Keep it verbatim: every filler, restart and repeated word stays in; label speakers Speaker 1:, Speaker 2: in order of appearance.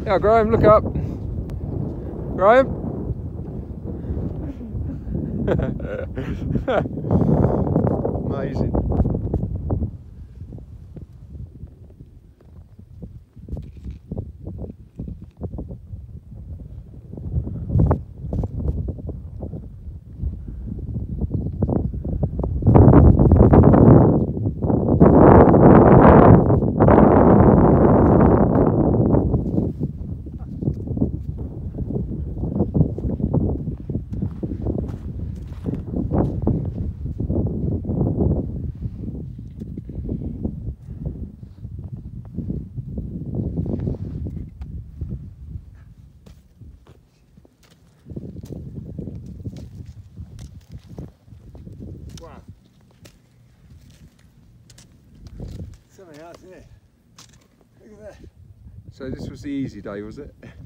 Speaker 1: Now Graham, look up. Graham? Amazing.
Speaker 2: Wow. Something else there. Look at that.
Speaker 1: So this was the easy day, was it?